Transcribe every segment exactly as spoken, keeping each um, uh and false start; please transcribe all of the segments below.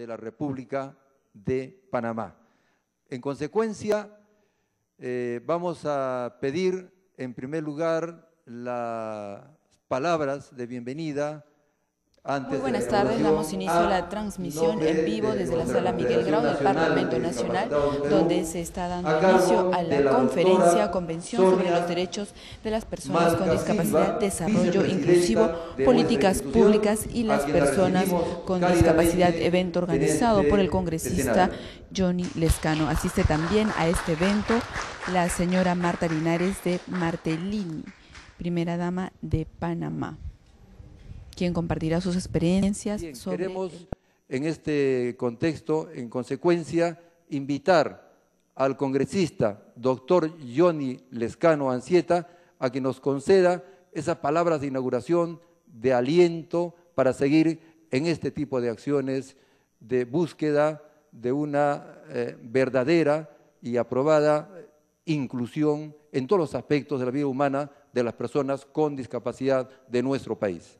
de la República de Panamá. En consecuencia, eh, vamos a pedir en primer lugar las palabras de bienvenida. Muy buenas tardes, damos inicio a la transmisión en vivo desde la Sala Miguel Grau del Parlamento Nacional, donde se está dando inicio a la conferencia, convención sobre los derechos de las personas con discapacidad, desarrollo inclusivo, políticas públicas y las personas con discapacidad, evento organizado por el congresista Johnny Lescano. Asiste también a este evento la señora Marta Linares de Martellini, primera dama de Panamá, quien compartirá sus experiencias. Bien, sobre queremos el... en este contexto, en consecuencia, invitar al congresista doctor Johnny Lescano Anzieta a que nos conceda esas palabras de inauguración, de aliento para seguir en este tipo de acciones de búsqueda de una eh, verdadera y aprobada inclusión en todos los aspectos de la vida humana de las personas con discapacidad de nuestro país.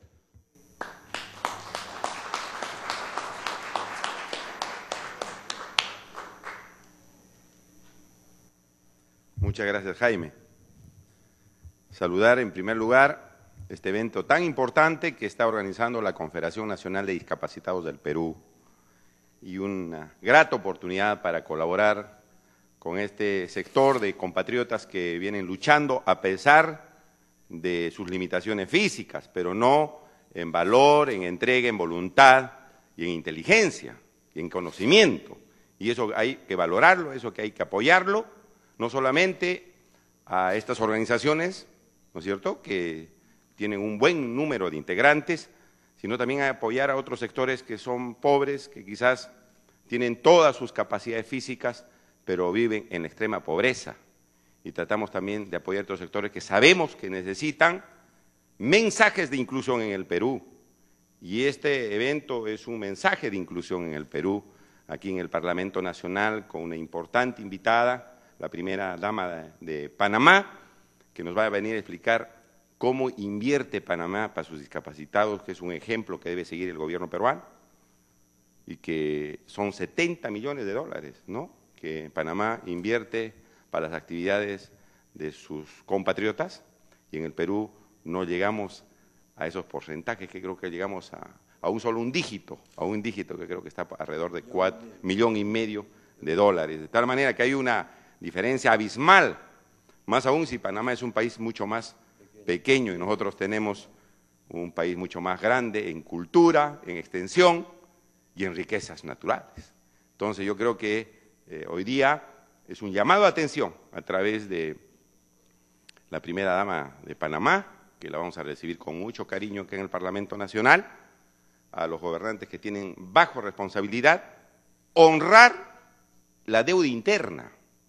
Muchas gracias, Jaime. Saludar en primer lugar este evento tan importante que está organizando la Confederación Nacional de Discapacitados del Perú y una grata oportunidad para colaborar con este sector de compatriotas que vienen luchando a pesar de sus limitaciones físicas, pero no en valor, en entrega, en voluntad y en inteligencia y en conocimiento. Y eso hay que valorarlo, eso que hay que apoyarlo, no solamente a estas organizaciones, ¿no es cierto?, que tienen un buen número de integrantes, sino también a apoyar a otros sectores que son pobres, que quizás tienen todas sus capacidades físicas, pero viven en la extrema pobreza. Y tratamos también de apoyar a otros sectores que sabemos que necesitan mensajes de inclusión en el Perú. Y este evento es un mensaje de inclusión en el Perú, aquí en el Parlamento Nacional, con una importante invitada, la primera dama de Panamá, que nos va a venir a explicar cómo invierte Panamá para sus discapacitados, que es un ejemplo que debe seguir el gobierno peruano, y que son setenta millones de dólares, ¿no?, que Panamá invierte para las actividades de sus compatriotas, y en el Perú no llegamos a esos porcentajes, que creo que llegamos a, a un solo un dígito, a un dígito que creo que está alrededor de cuatro, millón y medio de dólares, de tal manera que hay una diferencia abismal, más aún si Panamá es un país mucho más pequeño y nosotros tenemos un país mucho más grande en cultura, en extensión y en riquezas naturales. Entonces yo creo que eh, hoy día es un llamado de atención a través de la primera dama de Panamá, que la vamos a recibir con mucho cariño aquí en el Parlamento Nacional, a los gobernantes que tienen bajo responsabilidad, honrar la deuda interna.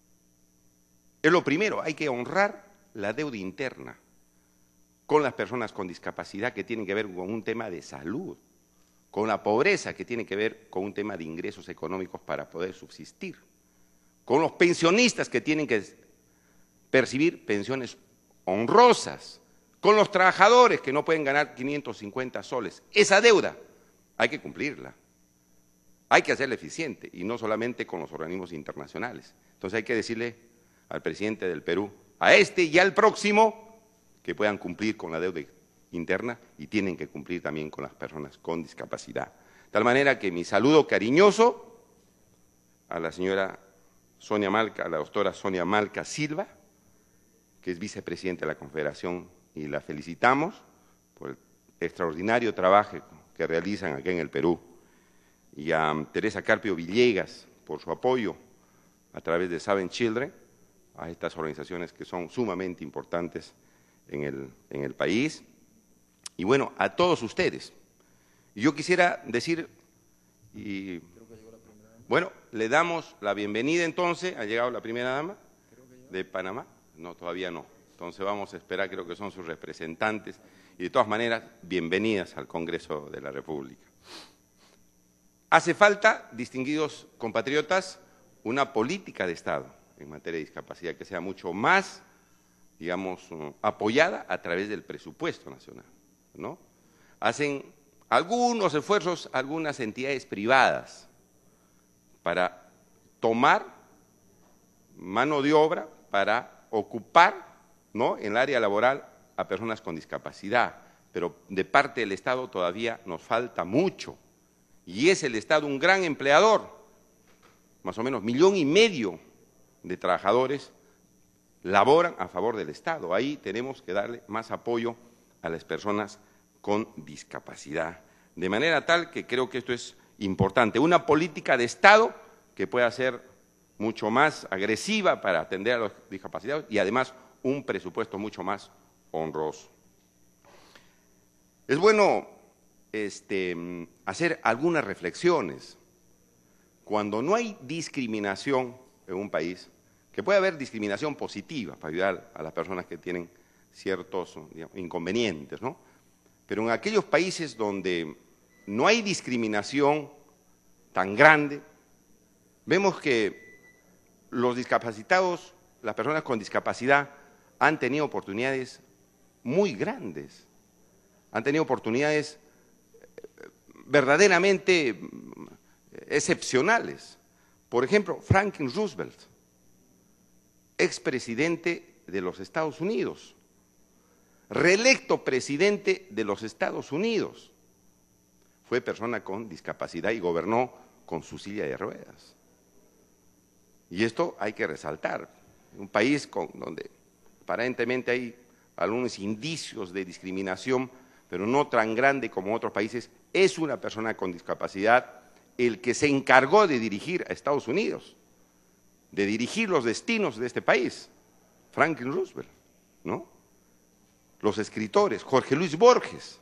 Es lo primero, hay que honrar la deuda interna con las personas con discapacidad, que tienen que ver con un tema de salud, con la pobreza, que tiene que ver con un tema de ingresos económicos para poder subsistir, con los pensionistas, que tienen que percibir pensiones honrosas, con los trabajadores que no pueden ganar quinientos cincuenta soles. Esa deuda hay que cumplirla, hay que hacerla eficiente, y no solamente con los organismos internacionales. Entonces hay que decirle al presidente del Perú, a este y al próximo, que puedan cumplir con la deuda interna y tienen que cumplir también con las personas con discapacidad. De tal manera que mi saludo cariñoso a la señora Sonia Malca, a la doctora Sonia Malca Silva, que es vicepresidenta de la Confederación, y la felicitamos por el extraordinario trabajo que realizan aquí en el Perú, y a Teresa Carpio Villegas por su apoyo a través de Seven Children, a estas organizaciones que son sumamente importantes en el, en el país, y bueno, a todos ustedes. Y yo quisiera decir, y bueno, le damos la bienvenida entonces, ha llegado la primera dama de Panamá, no, todavía no, entonces vamos a esperar, creo que son sus representantes, y de todas maneras, bienvenidas al Congreso de la República. Hace falta, distinguidos compatriotas, una política de Estado en materia de discapacidad que sea mucho más, digamos, apoyada a través del presupuesto nacional, ¿no? Hacen algunos esfuerzos algunas entidades privadas, para tomar mano de obra, para ocupar, ¿no?, en el área laboral a personas con discapacidad, pero de parte del Estado todavía nos falta mucho, y es el Estado un gran empleador, más o menos millón y medio de trabajadores laboran a favor del Estado. Ahí tenemos que darle más apoyo a las personas con discapacidad, de manera tal que creo que esto es importante, una política de Estado que pueda ser mucho más agresiva para atender a los discapacitados y además un presupuesto mucho más honroso. Es bueno este, hacer algunas reflexiones. Cuando no hay discriminación en un país, que puede haber discriminación positiva para ayudar a las personas que tienen ciertos, digamos, inconvenientes, ¿no? Pero en aquellos países donde no hay discriminación tan grande, vemos que los discapacitados, las personas con discapacidad, han tenido oportunidades muy grandes, han tenido oportunidades verdaderamente excepcionales. Por ejemplo, Franklin Roosevelt, expresidente de los Estados Unidos, reelecto presidente de los Estados Unidos, fue persona con discapacidad y gobernó con su silla de ruedas. Y esto hay que resaltar. Un país con, donde aparentemente hay algunos indicios de discriminación, pero no tan grande como otros países, es una persona con discapacidad el que se encargó de dirigir a Estados Unidos, de dirigir los destinos de este país, Franklin Roosevelt, ¿no? Los escritores, Jorge Luis Borges,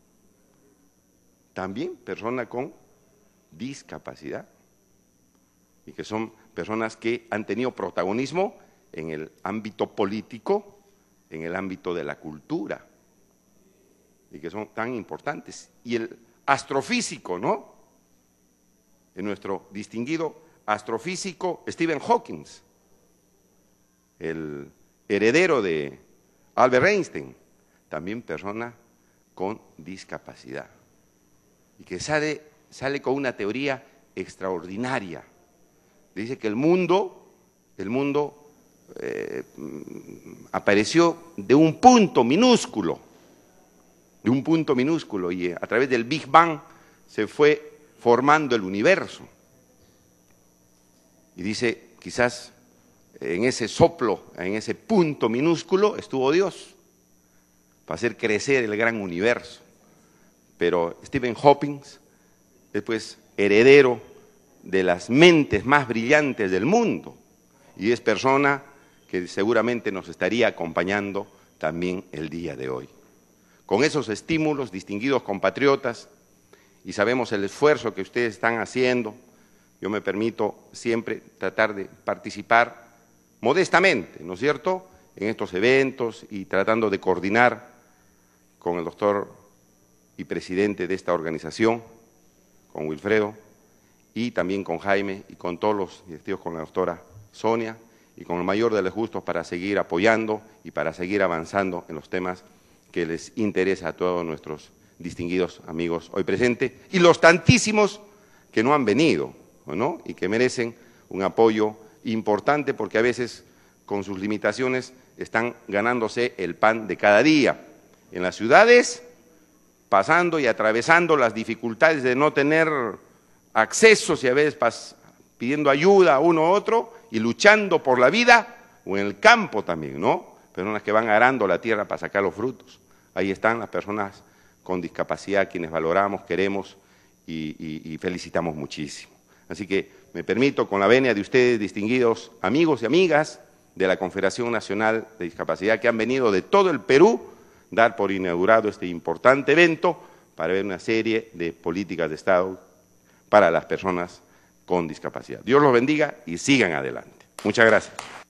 también persona con discapacidad, y que son personas que han tenido protagonismo en el ámbito político, en el ámbito de la cultura, y que son tan importantes. Y el astrofísico, ¿no? En nuestro distinguido astrofísico Stephen Hawking, el heredero de Albert Einstein, también persona con discapacidad, y que sale, sale con una teoría extraordinaria. Dice que el mundo, el mundo eh, apareció de un punto minúsculo, de un punto minúsculo, y a través del Big Bang se fue formando el universo. Y dice, quizás en ese soplo, en ese punto minúsculo estuvo Dios, para hacer crecer el gran universo. Pero Stephen Hawking es pues heredero de las mentes más brillantes del mundo, y es persona que seguramente nos estaría acompañando también el día de hoy. Con esos estímulos, distinguidos compatriotas, y sabemos el esfuerzo que ustedes están haciendo, yo me permito siempre tratar de participar modestamente, ¿no es cierto?, en estos eventos y tratando de coordinar con el doctor y presidente de esta organización, con Wilfredo, y también con Jaime y con todos los directivos, con la doctora Sonia, y con el mayor de los gustos para seguir apoyando y para seguir avanzando en los temas que les interesa a todos nuestros distinguidos amigos hoy presentes, y los tantísimos que no han venido, ¿no?, y que merecen un apoyo importante, porque a veces con sus limitaciones están ganándose el pan de cada día en las ciudades, pasando y atravesando las dificultades de no tener accesos y a veces pidiendo ayuda a uno u otro y luchando por la vida, o en el campo también, ¿no? Personas que van arando la tierra para sacar los frutos. Ahí están las personas con discapacidad, quienes valoramos, queremos y, y, y felicitamos muchísimo. Así que me permito, con la venia de ustedes, distinguidos amigos y amigas de la Confederación Nacional de Discapacidad, que han venido de todo el Perú, dar por inaugurado este importante evento para ver una serie de políticas de Estado para las personas con discapacidad. Dios los bendiga y sigan adelante. Muchas gracias.